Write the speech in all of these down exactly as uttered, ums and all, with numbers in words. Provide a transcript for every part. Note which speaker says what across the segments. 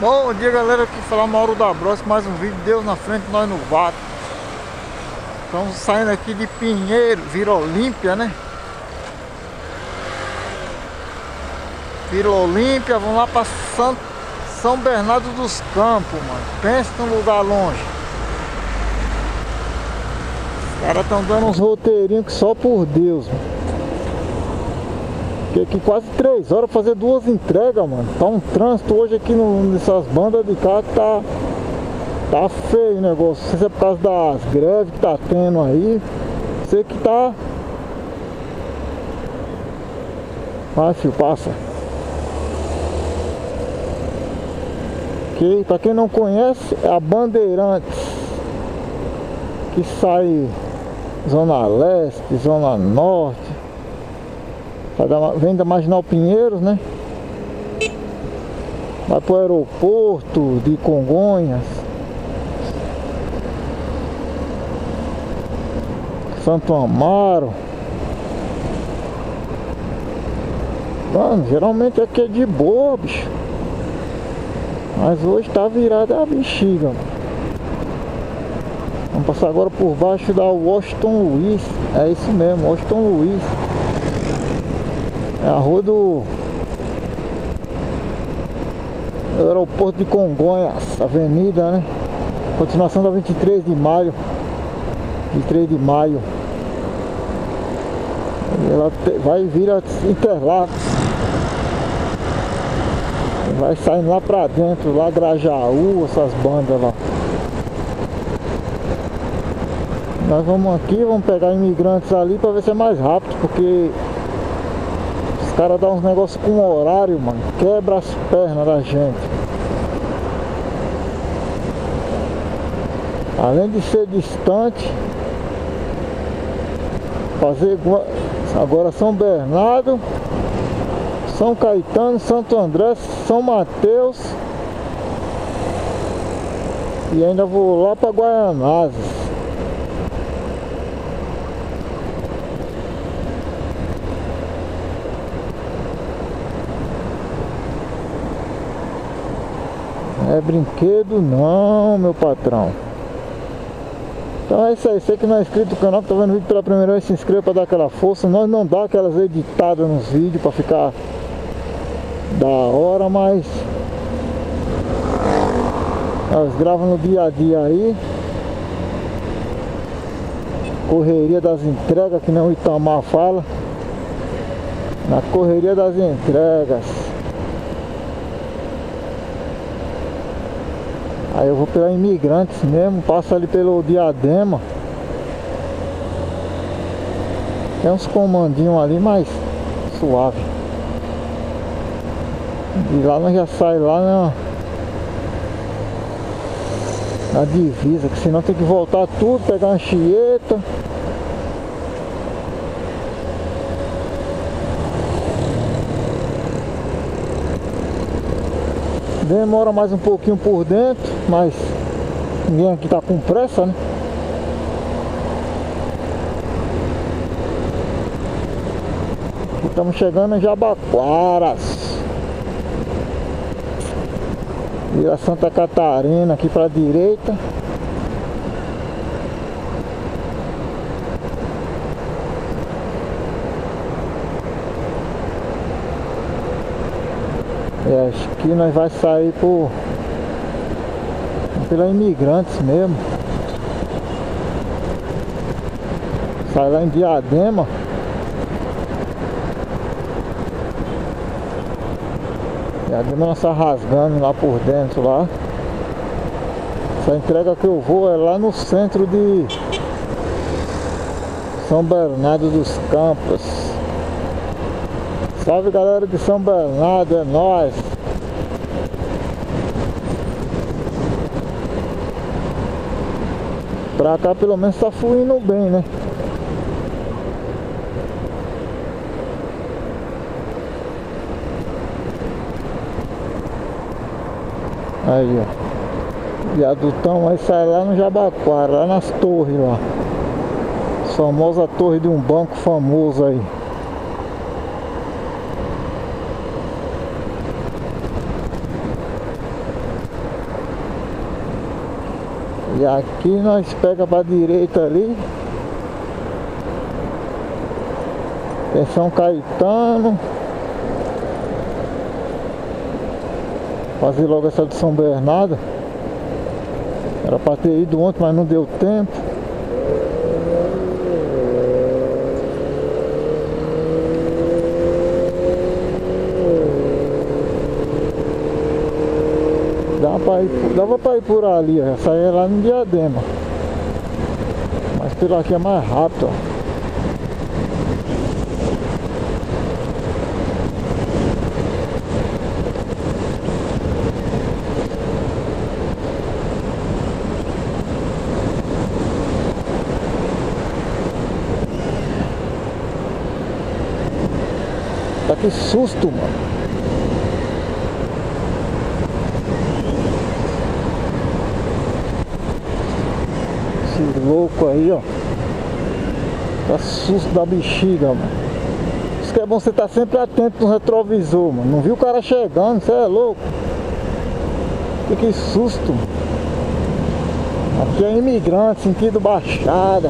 Speaker 1: Bom dia, galera, aqui falar Mauro da Bros, mais um vídeo, Deus na frente, nós no vácuo. Estamos saindo aqui de Pinheiro, Vila Olímpia, né? Vila Olímpia, vamos lá para São, São Bernardo dos Campos, mano. Pensa num lugar longe. Os caras estão dando uns roteirinhos que só por Deus, mano. Fiquei aqui quase três horas pra fazer duas entregas, mano. Tá um trânsito hoje aqui no, nessas bandas de carro que tá, tá feio o negócio. Não sei se é por causa das greves que tá tendo aí. Sei que tá. Vai, filho, passa. Ok, pra quem não conhece, é a Bandeirantes, que sai Zona Leste, Zona Norte. Vem da Marginal Pinheiros, né? Vai pro aeroporto de Congonhas, Santo Amaro. Mano, geralmente aqui é de boa, bicho. Mas hoje tá virada a bexiga, mano. Vamos passar agora por baixo da Washington Luiz. É isso mesmo, Washington Luiz. É a rua do aeroporto de Congonhas, avenida, né? Continuação da vinte e três de maio. vinte e três de maio. E ela vai vir a Interlagos. Vai saindo lá pra dentro, lá Grajaú, essas bandas lá. Nós vamos aqui, vamos pegar imigrantes ali pra ver se é mais rápido, porque os caras dão uns negócios com horário, mano. Quebra as pernas da gente. Além de ser distante, fazer agora São Bernardo, São Caetano, Santo André, São Mateus. E ainda vou lá para Guaianazes. Não é brinquedo não, meu patrão. Então é isso aí, você que não é inscrito no canal, que tá vendo o vídeo pela primeira vez, se inscreva para dar aquela força. Nós não dá aquelas editadas nos vídeos para ficar da hora, mas nós gravamos no dia a dia aí. Correria das entregas, que nem o Itamar fala. Na correria das entregas. Aí eu vou pela Imigrantes mesmo, passo ali pelo Diadema. Tem uns comandinhos ali, mas suave. E lá nós já sai lá na, na divisa, que senão tem que voltar tudo, pegar uma Anchieta. Demora mais um pouquinho por dentro, mas ninguém aqui tá com pressa, né? Estamos chegando em Jabaquaras. Vila Santa Catarina aqui para a direita. É, acho que nós vai sair por pela Imigrantes mesmo. Sai lá em Diadema. Diadema nós tá rasgando lá por dentro lá. Essa entrega que eu vou é lá no centro de São Bernardo dos Campos. Salve, galera de São Bernardo, é nóis! Pra cá pelo menos tá fluindo bem, né? Aí, ó. Viadutão, aí sai lá no Jabaquara, lá nas torres lá. Famosa torre de um banco famoso aí. E aqui nós pega pra direita ali. Tem São Caetano. Fazer logo essa de São Bernardo. Era pra ter ido ontem, mas não deu tempo. Dava pra ir, dava pra ir por ali, ó. Saía lá no Diadema. Mas pelo aqui é mais rápido, ó. Tá que susto, mano. Esse louco aí, ó. Tá susto da bexiga, mano. Isso que é bom você estar sempre atento no retrovisor, mano. Não viu o cara chegando, você é louco. Que, que susto, mano. Aqui é imigrante, sentido Baixada.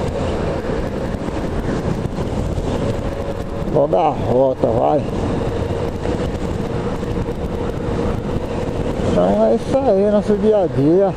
Speaker 1: Logo a rota, vai. Então é isso aí, nosso dia a dia.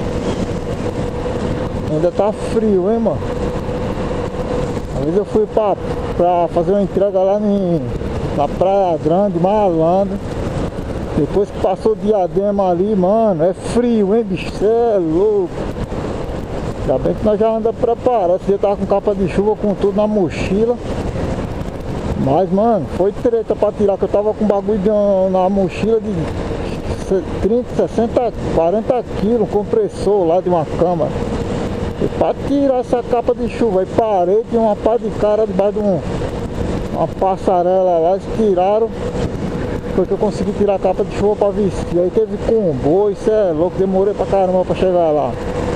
Speaker 1: Ainda tá frio, hein, mano. Às vezes eu fui pra, pra fazer uma entrega lá em, na Praia Grande, Malandro. Depois que passou o Diadema ali, mano, é frio, hein, bicho. Cê é louco. Ainda bem que nós já andamos preparados. Você tava com capa de chuva, com tudo na mochila. Mas, mano, foi treta pra tirar, que eu tava com bagulho de, na mochila de trinta, sessenta, quarenta quilos, compressor lá de uma câmara. E pra tirar essa capa de chuva, aí parei, tinha uma pá de cara debaixo de um, uma passarela lá, eles tiraram, foi que eu consegui tirar a capa de chuva pra vestir. Aí teve comboio, isso é louco, demorei pra caramba pra chegar lá.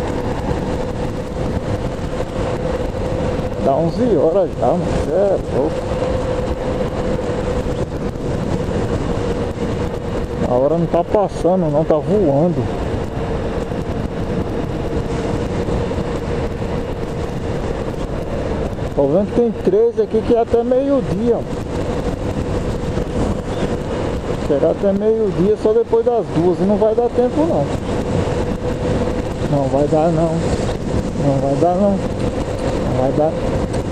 Speaker 1: Dá onze horas já, mano, isso é louco. A hora não tá passando, não, tá voando. Tô vendo que tem três aqui que é até meio-dia. Chegar até meio-dia só depois das duas e não vai dar tempo não. Não vai dar não. Não vai dar não. Não vai dar.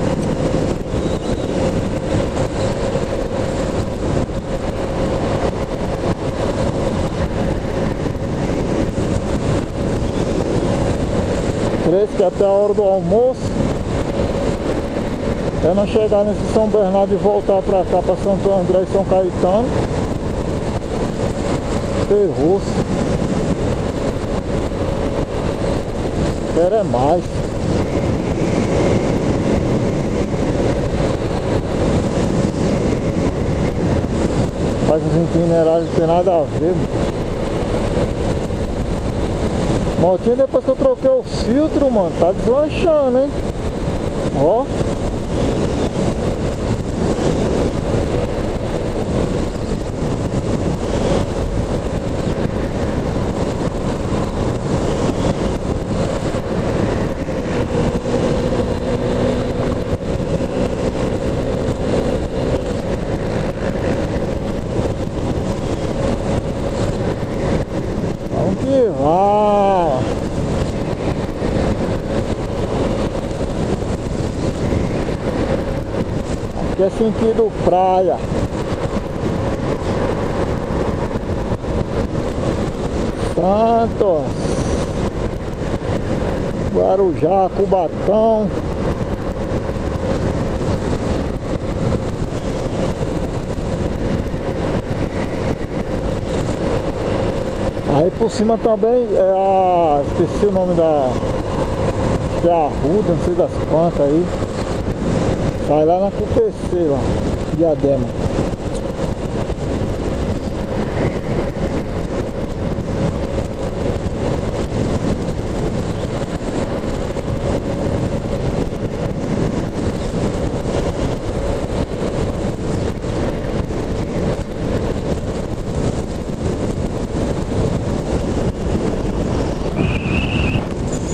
Speaker 1: Três que é até a hora do almoço. Até nós chegar nesse São Bernardo e voltar pra cá, pra Santo André e São Caetano. Ferrou-se. Quero é mais. Faz uns itinerários que tem nada a ver, mano. Motinha, depois que eu troquei o filtro, mano, tá deslanchando, hein? Ó. Vamos que vai. Aqui é sentido praia. Santos, Guarujá, Cubatão. Aí por cima também é a... esqueci o nome da... acho que é a Arruda, não sei das quantas aí. Vai lá na Q P C lá, Diadema.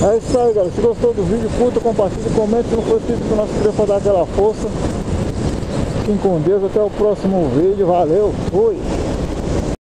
Speaker 1: É isso aí, galera. Se gostou do vídeo, curta, compartilhe, comente. Se não for inscrito no nosso canal para dar aquela força. Fiquem com Deus. Até o próximo vídeo. Valeu. Fui.